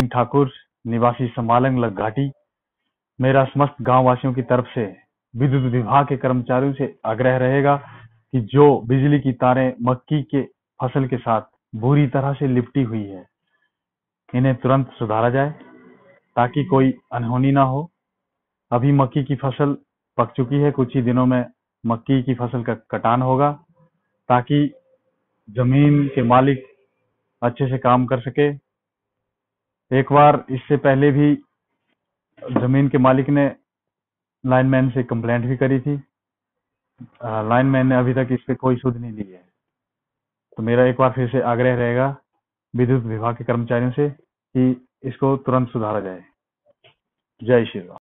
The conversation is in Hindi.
ठाकुर, निवासी समालंग लग घाटी, मेरा समस्त गांव वासियों की तरफ से विद्युत विभाग के कर्मचारियों से आग्रह रहेगा कि जो बिजली की तारें मक्की के फसल के साथ बुरी तरह से लिपटी हुई है, इन्हें तुरंत सुधारा जाए ताकि कोई अनहोनी ना हो। अभी मक्की की फसल पक चुकी है, कुछ ही दिनों में मक्की की फसल का कटान होगा ताकि जमीन के मालिक अच्छे से काम कर सके। एक बार इससे पहले भी जमीन के मालिक ने लाइनमैन से कंप्लेंट भी करी थी। लाइनमैन ने अभी तक इस पे कोई सुध नहीं ली है। तो मेरा एक बार फिर से आग्रह रहेगा विद्युत विभाग के कर्मचारियों से कि इसको तुरंत सुधारा जाए। जय श्री राम।